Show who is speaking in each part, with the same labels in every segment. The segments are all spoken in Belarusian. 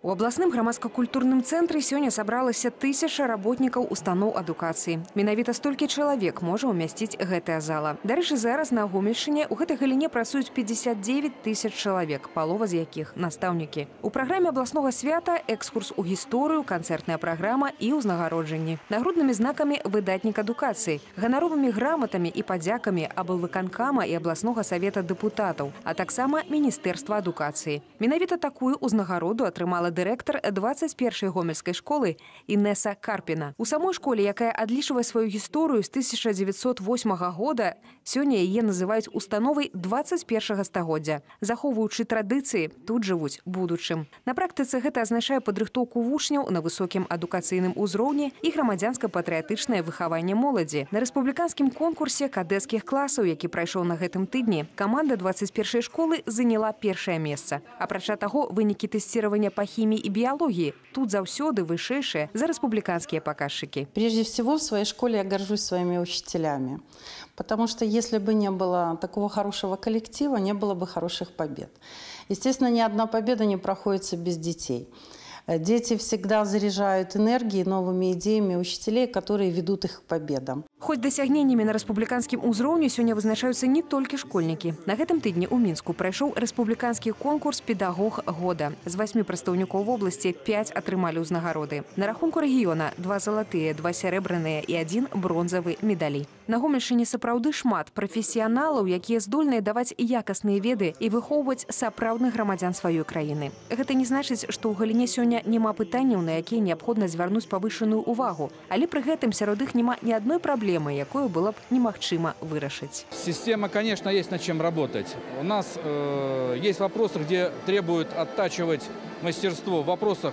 Speaker 1: У абласным грамадска-культурным цэнтры сёння сабралася 1000 работнікаў устаноў адукацыі. Менавіта столькі чалавек можа ўмясціць гэтая зала. Дарэчы, зараз на Гомельшчыне ў гэтай галіне працуюць 59 000 чалавек, палова з якіх настаўнікі. У праграме абласнога свята экскурс у гісторыю, канцэртная праграма і ўзнагароджанні. Нагруднымі знакамі выдатнік адукацыі, ганаровымі граматамі і падзякамі аблвыканкама і абласнога савета дэпутатаў, а таксама Міністэрства адукацыі. Менавіта такую ўзнагароду атрымала дырэктар 21-й гомельскай школы Інеса Карпіна. У самой школе, якая адлічвае сваю гісторыю з 1908 года, сёння яе называюць установай 21-го стагоддзя. Захоўваючы традыцыі, тут жывуць будучым. На практыцы гэта азначае падрыхтоўку вучняў на высокім адукацыйным узроўні і грамадзянска-патрыятычнае выхаванне моладзі. На рэспубліканскім конкурсе кадэцкіх класаў, які прайшоў на гэтым тыдні, каманда 21-й школы заняла першае месца. Апрача таго, вынікі тэсціравання па хімии и биологии тут заўсёды вышэйшие за республиканские показчики.
Speaker 2: Прежде всего, в своей школе я горжусь своими учителями, потому что если бы не было такого хорошего коллектива, не было бы хороших побед. Естественно, ни одна победа не проходится без детей. Дети всегда заряжают энергией, новыми идеями учителей, которые ведут их к победам.
Speaker 1: Хоть дасягненнямі на рэспубліканскім узроўні сёння вызначаюцца не толькі школьнікі. На гэтым тыдні ў Мінску прайшоў рэспубліканскі конкурс «Педагог года». З 8 прадстаўнікоў вобласці 5 атрымалі ўзнагароды. На рахунку рэгіёна 2 залатыя, 2 сярэбраныя і 1 бронзавы медалі. На Гомельшчыне сапраўды шмат прафесіяналаў, якія здольныя даваць якасныя веды і выхоўваць сапраўдных грамадзян сваёй краіны. Гэта не значыць, што ў галіне сёння няма пытанняў, на якія неабходна звярнуць павышаную увагу, але пры гэтым сярод іх няма ні адной проблемы, якую было б немагчыма вырашыць.
Speaker 3: Система, конечно, есть над чем работать. У нас есть вопросы, где требуют оттачивать мастерство в вопросах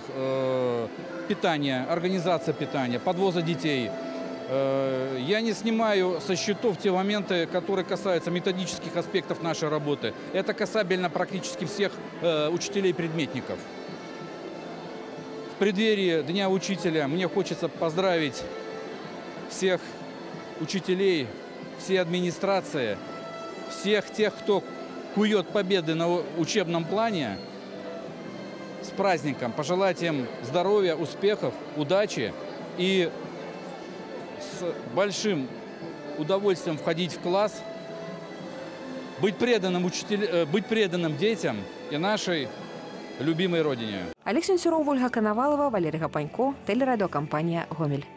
Speaker 3: питания, организации питания, подвоза детей. Я не снимаю со счетов те моменты, которые касаются методических аспектов нашей работы. Это касабельно практически всех учителей-предметников. В преддверии Дня учителя мне хочется поздравить всех учителей, всей администрации, всех тех, кто кует победы на учебном плане, с праздником. Пожелать им здоровья, успехов, удачи и с большим удовольствием входить в класс, быть преданным детям и нашей любимой родине.
Speaker 1: Олег Сенцюров, Ольга Коновалова, Валерий Гапанько, телерадиокомпания «Гомель».